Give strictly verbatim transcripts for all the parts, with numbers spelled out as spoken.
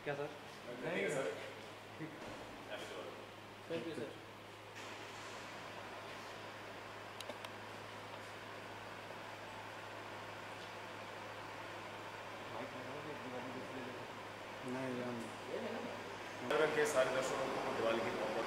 क्या सर? नहीं sir. Thank you sir. नहीं के सारे दर्शकों को दिवाली की बहुत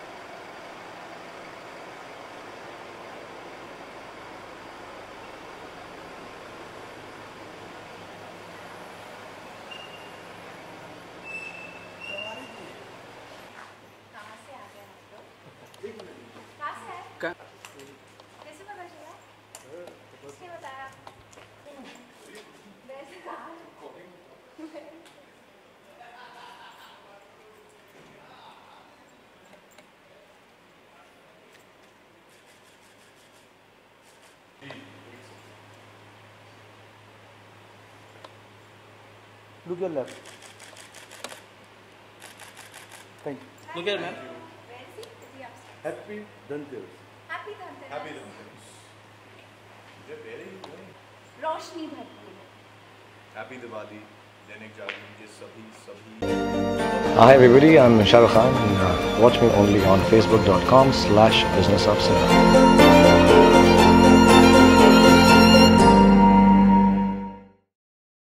कैसे पता चला? किसने बताया? वैसे कहा? Look your left. Thank you. Look here, ma'am. Where is he? Is he upstairs? Happy Dhanteras. Happy Dhanteras. Happy Dhanteras. Where are you going? रोशनी भरती है। Happy Diwali. दैनिक जागरण के सभी सभी Hi everybody, I'm Shah Rukh Khan. Uh, watch me only on facebook dot com slash business of cinema.